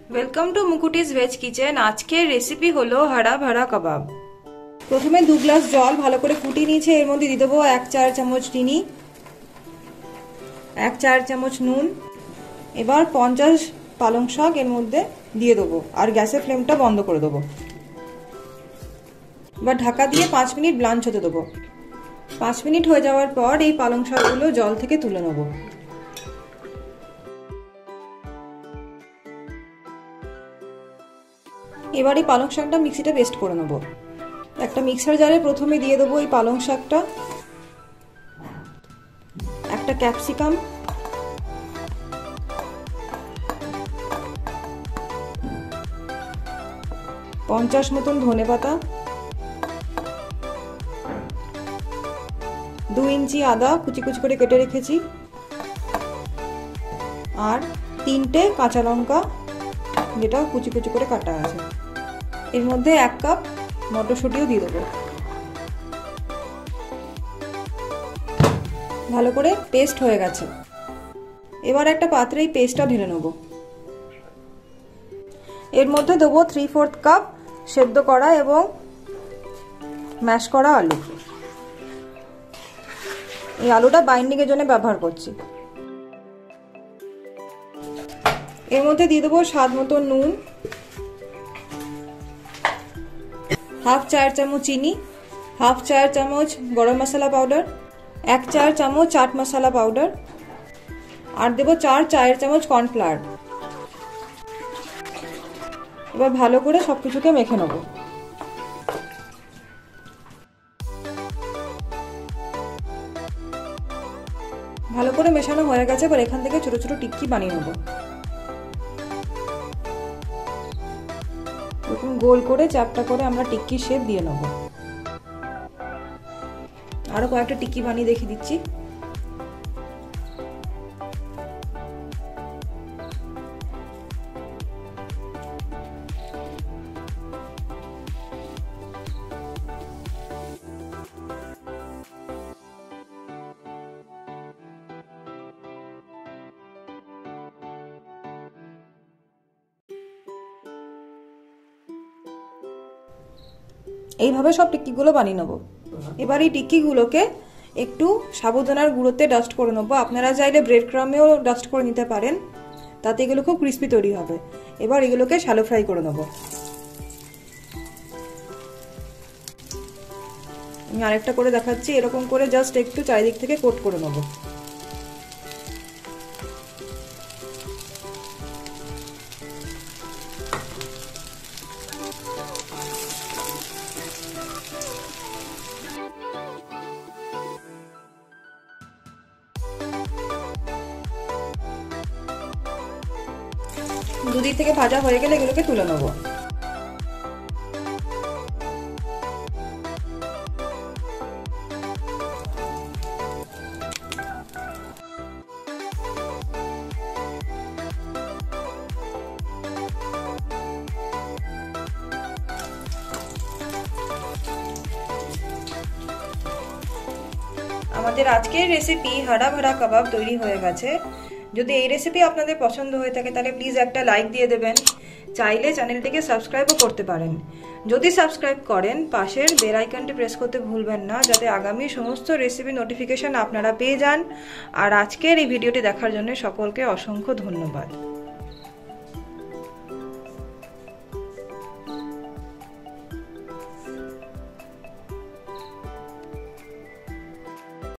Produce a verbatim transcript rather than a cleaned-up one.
Welcome to मुकुटिस veg kitchen. आज के रेसिपि हलो हरा भरा कबाब। प्रथमे दो ग्लास जल भालो करे फुटिয়ে নিয়েছি। এর মধ্যে দিয়ে দেব এক চার চামচ চিনি, এক চার চামচ নুন। এবার পঞ্চাশ পালং শাক এর মধ্যে দিয়ে দেব আর গ্যাসের ফ্লেমটা বন্ধ করে দেব। এবার ঢাকা দিয়ে পাঁচ মিনিট ব্লাঞ্চ হতে দেব। পাঁচ মিনিট হয়ে যাওয়ার পর এই পালং শাকগুলো জল থেকে তুলে নেব। এবার এই পালং শাকটা মিক্সিতে পেস্ট করে নেব। একটা মিক্সার জারে প্রথমে দিয়ে দেবো এই পালং শাকটা, একটা ক্যাপসিকাম, পঞ্চাশ মতন ধনেপাতা, দু ইঞ্চি আদা কুচি কুচি করে কেটে রেখেছি, আর তিনটে কাঁচা লঙ্কা যেটা কুচি কুচি করে কাটা আছে। এর মধ্যে এক কাপ মটরশুঁটিও দিয়ে দেবো। ভালো করে পেস্ট হয়ে গেছে। এবার একটা পাত্রে এই পেস্টটা ঢেলে নেব। এর মধ্যে দেবো থ্রি ফোর্থ কাপ সেদ্ধ করা এবং ম্যাশ করা আলু। এই আলুটা বাইন্ডিং এর জন্য ব্যবহার করছি। এর মধ্যে দিয়ে দেবো স্বাদ মতো নুন, হাফ চার চামচ চিনি, হাফ চার চামচ গরম মশলা পাউডার, এক চার চামচ চাট মশলা পাউডার, আর দেবো চার চায়ের চামচ কর্নফ্লাওয়ার। এবার ভালো করে সবকিছুকে মেখে নেব। ভালো করে মেশানো হয়ে গেছে। এবার এখান থেকে ছোট ছোট টিক্কি বানিয়ে নেব। এরকম গোল করে চাপটা করে আমরা টিক্কি শেপ দিয়ে নেব। আরো কয়েকটা টিক্কি বানিয়ে দেখিয়ে দিচ্ছি। এইভাবে সব টিক্কিগুলো বানিয়ে নেব। এবার এই টিক্কিগুলোকে একটু সাবুদানার গুঁড়োতে ডাস্ট করে নেবো। আপনারা চাইলে ব্রেড ক্রামেও ডাস্ট করে নিতে পারেন, তাতে এগুলো খুব ক্রিস্পি তৈরি হবে। এবার এগুলোকে শ্যালো ফ্রাই করে নেব। আমি আরেকটা করে দেখাচ্ছি। এরকম করে জাস্ট একটু চারিদিক থেকে কোট করে নেব। দুদিক থেকে ভাজা হয়ে গেলে এগুলোকে তুলে নেব। আমাদের আজকের রেসিপি হারা ভরা কাবাব তৈরি হয়ে গেছে। যদি এই রেসিপি আপনাদের পছন্দ হয়ে থাকে তাহলে প্লিজ একটা লাইক দিয়ে দেবেন। চাইলে চ্যানেলটিকে সাবস্ক্রাইবও করতে পারেন। যদি সাবস্ক্রাইব করেন পাশের বেল আইকনটি প্রেস করতে ভুলবেন না, যাতে আগামী সমস্ত রেসিপি নোটিফিকেশন আপনারা পেয়ে যান। আর আজকের এই ভিডিওটি দেখার জন্য সকলকে অসংখ্য ধন্যবাদ।